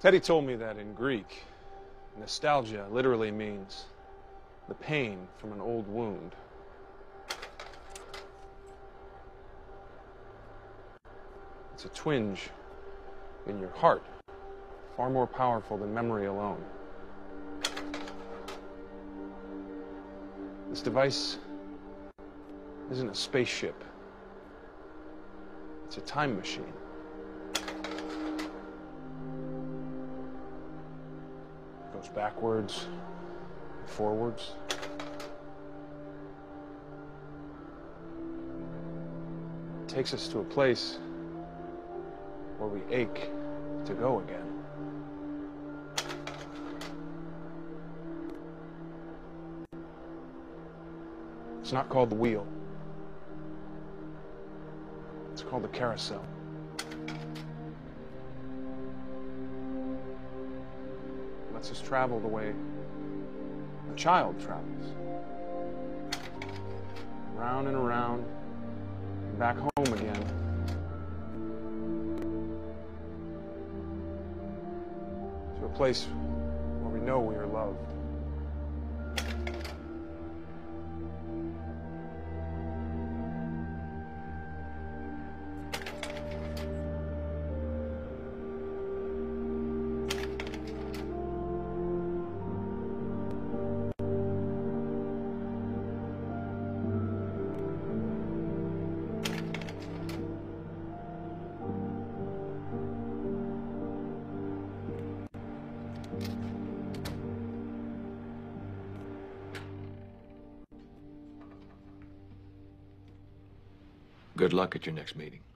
Teddy told me that in Greek, nostalgia literally means the pain from an old wound. It's a twinge in your heart, far more powerful than memory alone. This device isn't a spaceship. It's a time machine. It goes backwards and forwards. It takes us to a place where we ache to go again. It's not called the wheel. It's called the carousel. It lets us travel the way a child travels. Round and around, and back home again. To a place where we know we are loved. Good luck at your next meeting.